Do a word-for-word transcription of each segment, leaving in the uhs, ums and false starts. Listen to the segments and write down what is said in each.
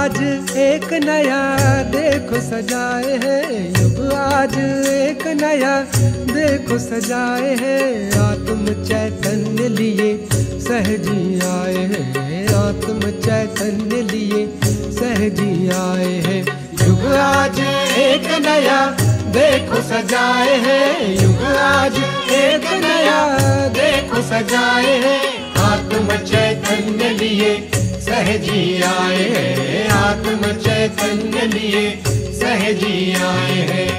आज एक नया देखो सजाए है, युग आज एक नया देखो सजाए है। आत्म चैतन्य लिए सहजी आए हैं, आत्म चैतन्य लिए सहजी आए हैं। युग आज एक नया देखो सजाए है, युग आज एक नया देखो सजाए है। आत्म चैतन्य लिए सहजी आए हैं, आत्म चैतन्य लिए सहजी आए हैं।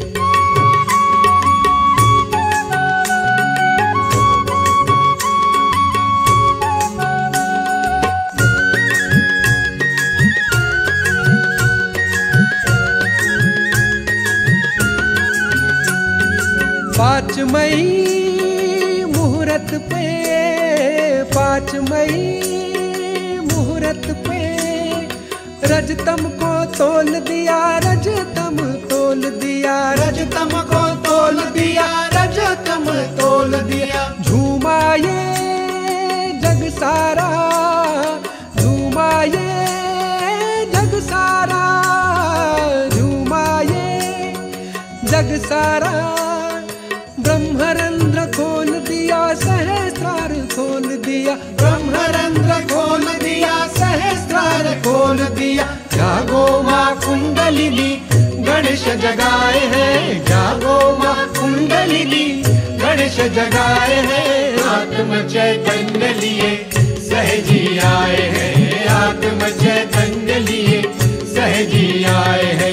पाँच मई मुहूर्त पे, पाँच मई मुहूर्त पे रजतम को तोल दिया, रजतम तोल दिया, रजतम को तोल दिया, रजतम तोल दिया। झूमा ये जग सारा, झूमा ये जग सारा, झूमा ये जग सारा। ब्रह्मरंध्र खोल दिया, सहस्रार खोल दिया, ब्रह्मरंध्र खोल दिया, सहस्रार खोल दिया। जागो माँ कुंडलिनी गणेश जगाए हैं, जागो माँ कुंडलिनी गणेश जगाए हैं। आत्म चैतन्य लिए सहजी आए हैं, आत्म चैतन्य लिए सहजी आए हैं।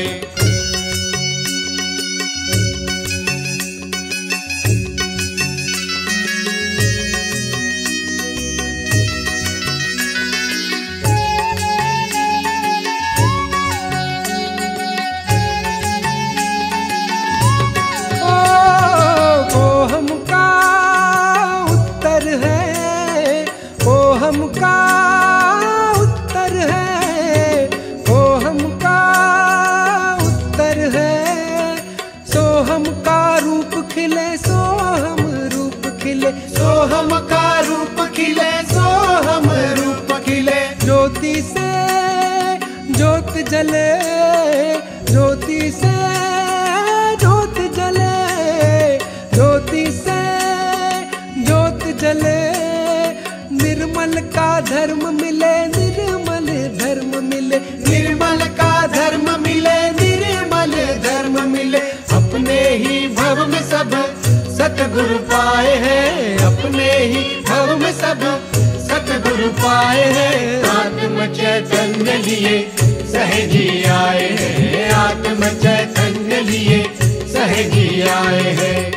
सोहम का रूप खिले, सोहम रूप खिले। ज्योति से ज्योत जले, ज्योति से ज्योत जले, ज्योति से ज्योत जले। निर्मल का धर्म मिले, निर्मल धर्म मिले, निर्मल का धर्म मिले, निर्मल धर्म मिले। अपने ही भव में सब सतगुरु पाए हैं, अपने ही भव में सब सतगुरु पाए हैं। आत्म चैतन्य लिए सहजी आए हैं, आत्म चैतन्य लिए सहजी आए हैं।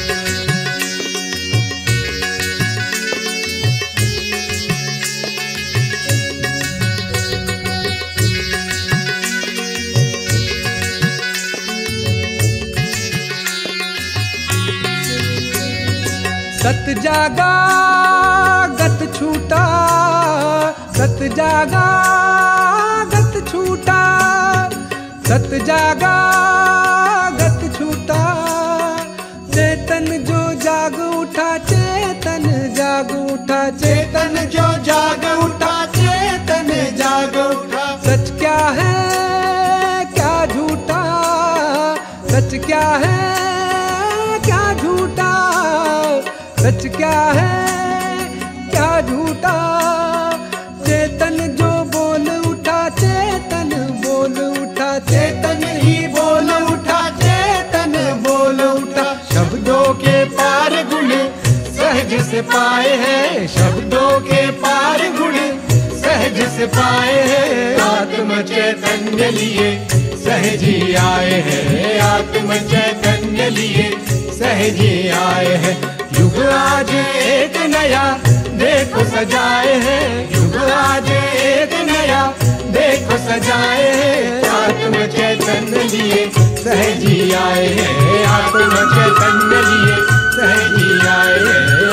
सत जागा गत छूटा, सत जागा गत छूटा, सत जागा गत छूटा। चेतन जो जाग उठा, चेतन जाग उठा, चेतन जो जाग उठा, चेतन जाग उठा। सच क्या है क्या झूठा, सच क्या है क्या झूठा, सच क्या है क्या झूठा। चेतन जो बोल उठा, चेतन बोल उठा, चेतन ही बोल उठा, चेतन बोल उठा। शब्दों के पार गुण सहज से पाए हैं, शब्दों के पार गुण सहज से पाए हैं। आत्म चैतन्य लिए सहजी आए हैं, आत्म चैतन्य लिए सहजी आए हैं। युग आज एक नया देखो सजाए हैं, युग आज एक नया देखो सजाए हैं। आत्म चैतन्य लिए सहजी आए हैं, आत्म चैतन्य लिए सहजी आए हैं।